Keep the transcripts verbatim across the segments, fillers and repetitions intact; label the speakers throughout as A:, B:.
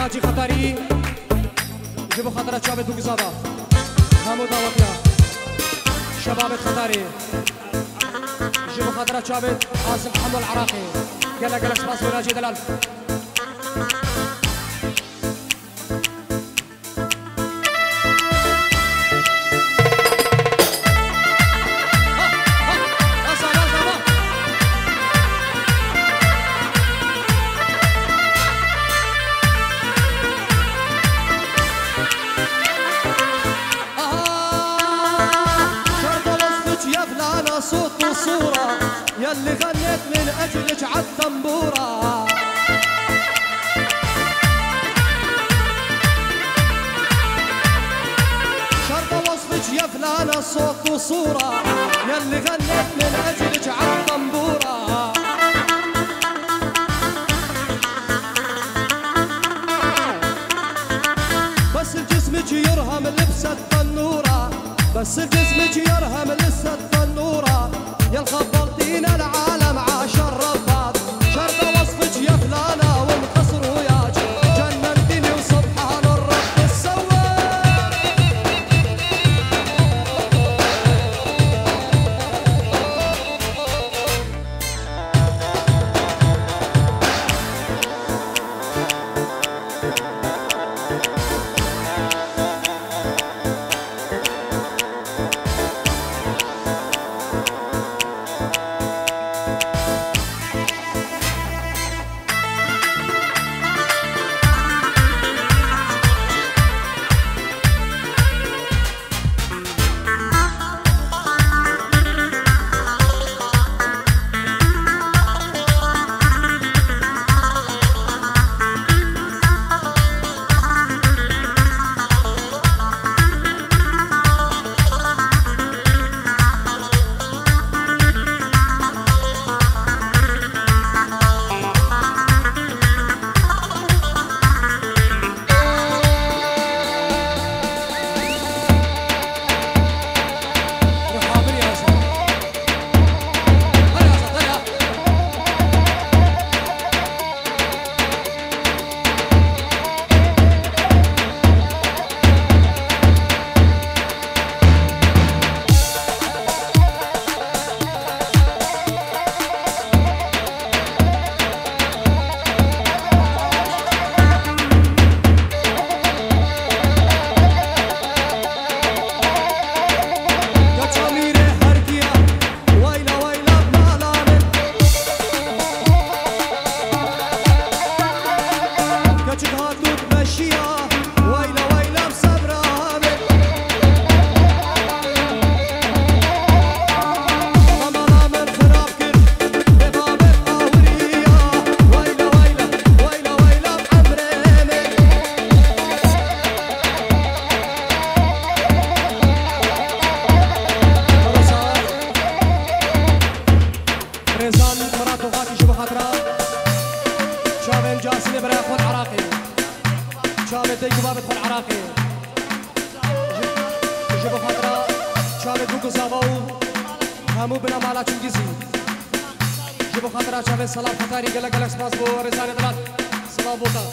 A: ناجي خطري جيبوا خطرة شابت وقزابة همو دعوتنا شباب خطري جيبوا خطرة شابت عاصم حمو العراقي قال لك سباس وناجي دلال
B: صوت وصورة يلي غنيت من أجلك عالتنبورة شرطة وصفك يا فلانة صوت وصورة يلي غنيت من أجلك عالتنبورة بس جسمك يرهم لبسة التنورة بس جسمك يرهم لبسة التنورة يا الخبرتينا العالم عاشر رباط شرطة وصفك يا فلانة وانتصر وياك جننتني وسبحان الرب السوى همو بنا مالا چنگیزی جبو خاطرات شابه سلام خطاری گلا گلا سپاس بو رسانه دلات سلام بوتا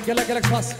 A: قال لك قال لك باص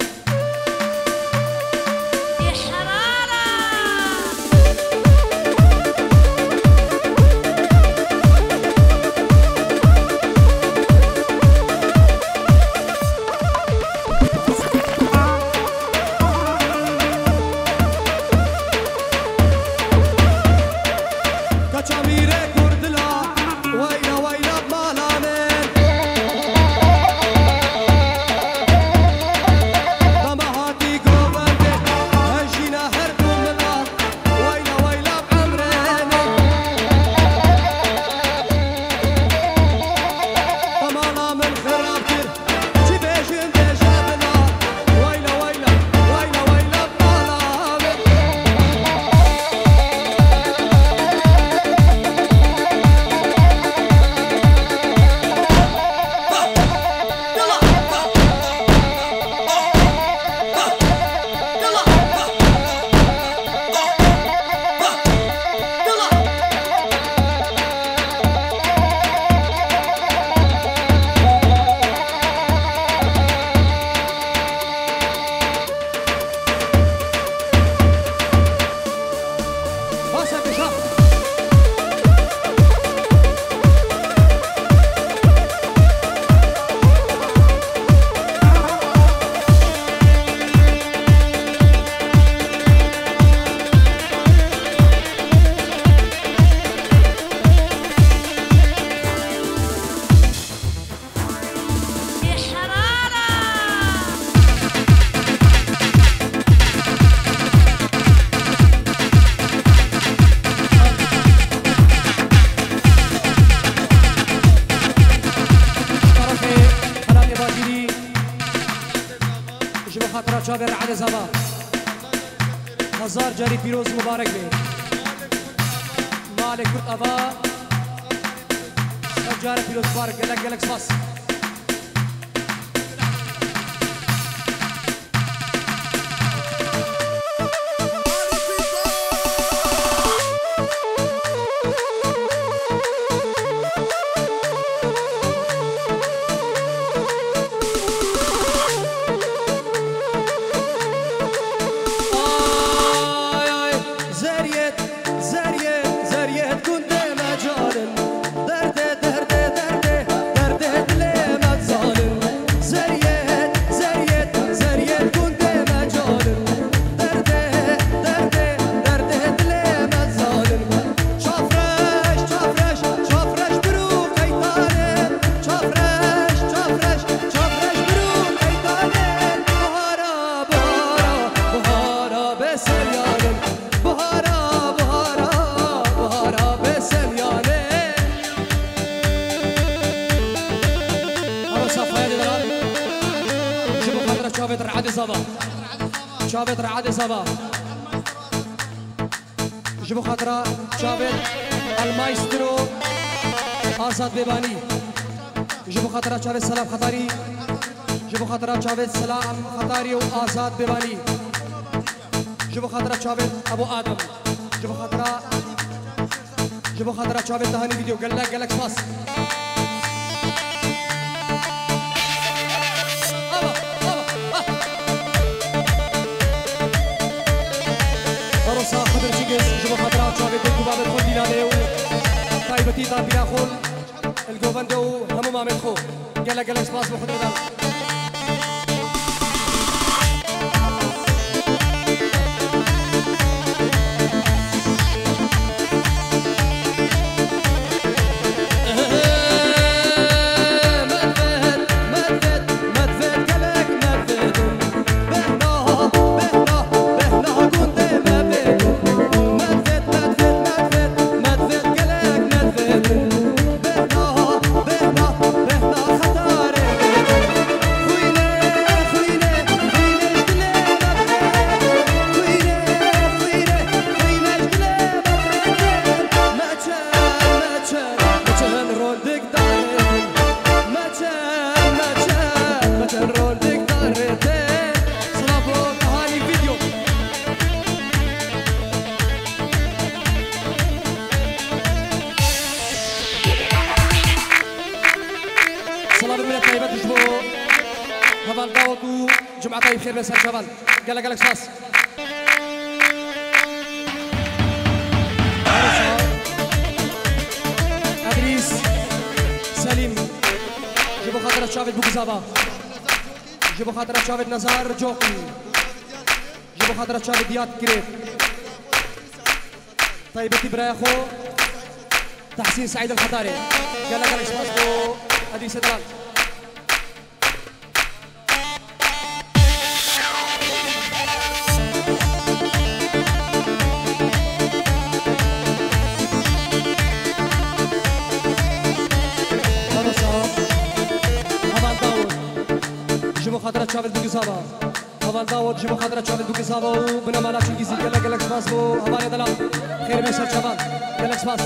A: شابر عدد زبا هزار جاري فيروز مبارك بي مالك كرت أبا جاري فيروز مبارك قلق قلق صاص شابت رعادي صبا جبو خاطرة شابت المايسترو آزاد بيباني جبو خاطرة شابت سلام خطاري جبو خاطرة شابت سلام خطاري وآزاد بيباني جبو خاطرة شابت أبو آدم جبو خاطرة جبو خاطرة شابت تهاني فيديو قال لك قال لك فاس صاحب الجيجز جبو خاطرات شابت الكباب الخول ديناديو طيبتي طاب بلا خول الجوفاندو همو ما مدخو قال لك قال لك سباس بخد مدام جمعة طيب خير بس شباب قال لك قال لك سباس ادريس سليم جيبوا خاطر شافت بوكزابا جيبوا خاطر شافت نزار جوقي جيبوا خاطر شافت ديات كريت طيبتي برايخو تحسين سعيد الخطاري قال لك قال لك سباس بو ادريس ادرال خاطرات شافت بوكزابا هوان داود جيبوا خاطرات شافت بوكزابا وبنا مالات انجليزي قال لك قال لك سباس بو هوان دلال خير بيسر شباب قال لك سباس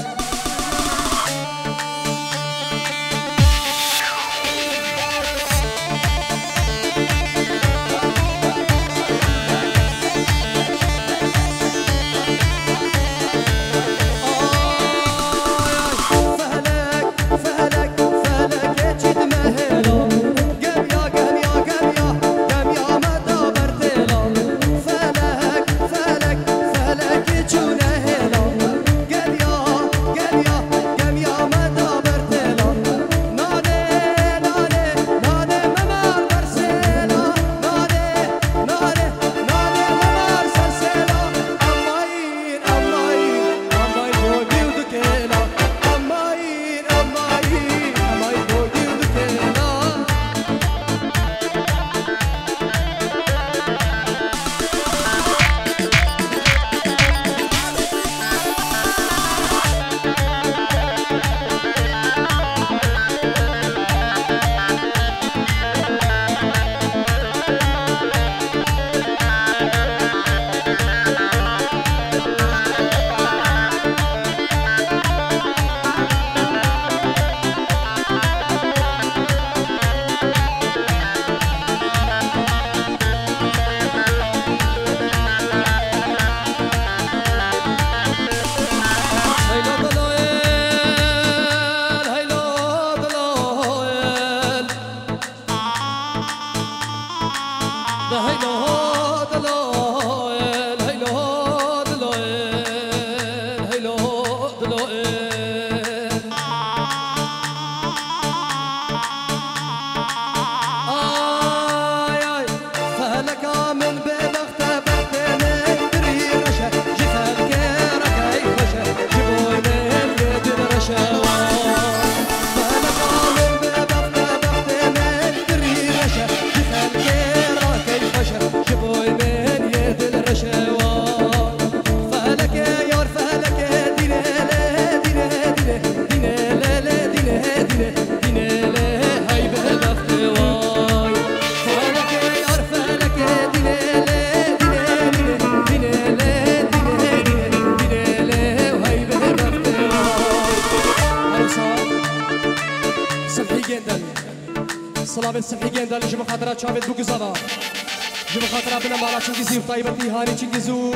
A: صلابت سبحي جندل جيبوا خاطرات شافت بوكزابا جيبوا خاطرات بنا مالا تشنجزي وطيبتي هاني تشنجزو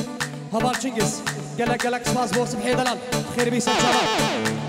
A: هبار تشنجز قالك قالك سباس بو سبحي دلال خير بيسان شباب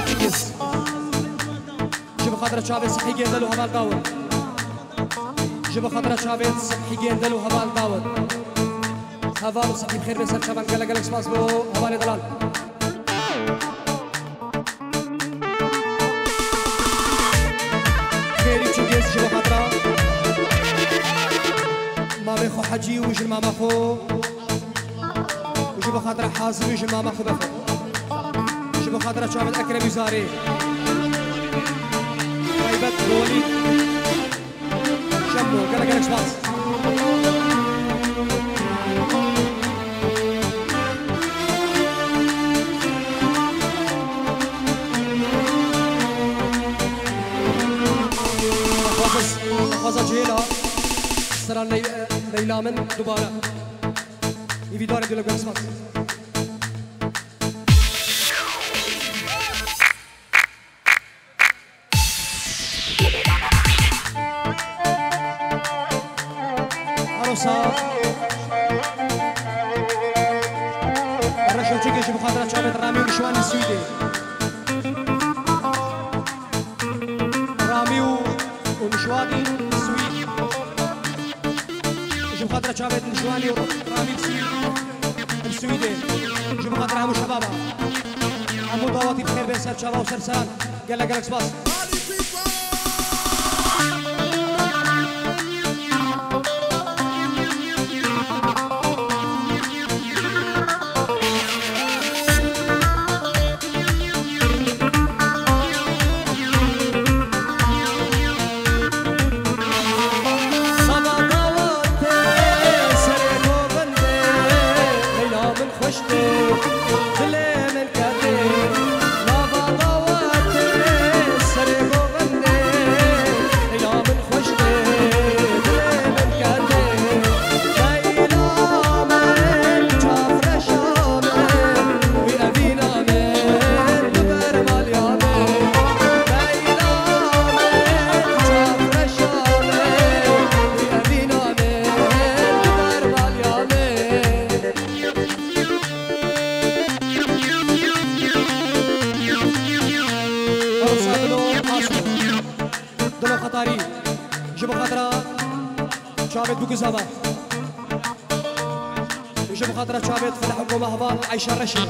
A: خاطر شعب صحي جدا وهما القول جيبوا خضرة شابت صبحي جندل وهبال داود هبال وصبحي بخير بسر شبان قال قال سباس بو هبال دلال خيري تشوجيس جيبوا خضرة ما بيخو حجي ويجي الماما خو وجيبوا خضرة حازم ويجي الماما خو بخو جيبوا خضرة شابت أكرم يزاري غيبت رولي شمو قال قال سباس خواصة جهيلة سرى ليلى من دوبارة يفي داري دولة قال سباس عروسة الرشا وتيجي يجيبوا خاطرة شعبة رامي ونشوان السويدي رامي ونشواني السويد يجيبوا خاطرة شعبة نشواني ورامي السويدي يجيبوا خاطرة عمو شبابا عمو ضواتي بخير بين سر شباب وسرسان قال لك قالك سباس خطاري جيبوا خاطرة شابت بوكزابا وجيبوا خاطرة شابت في الحكومة هبال عيشة الرشيد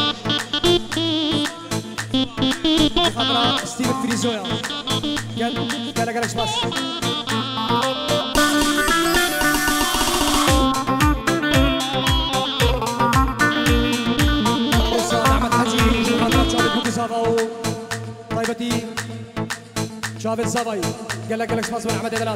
A: خاطرة ستيف فريزويا قال قال قال سباس أحمد حجي جيبوا خاطرة شابت بوكزابا طيبتي شابت زاباي قال لك قال لك سباس من احمد دلال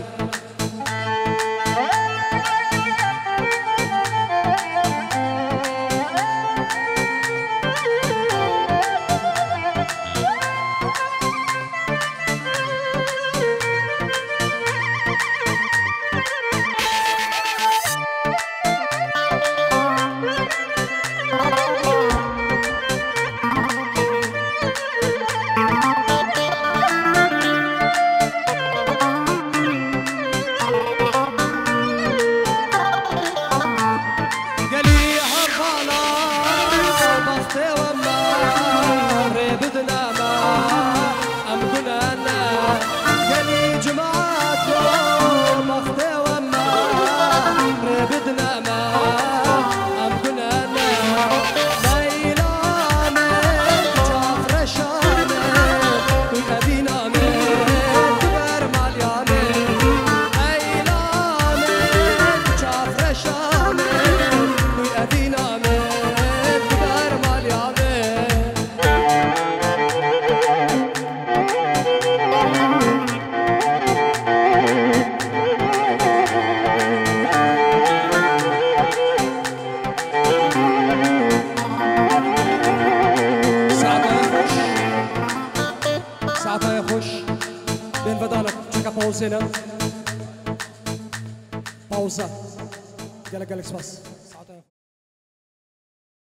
A: بين بدالك تشيكا باوزينا باوزا قالك قالك سباس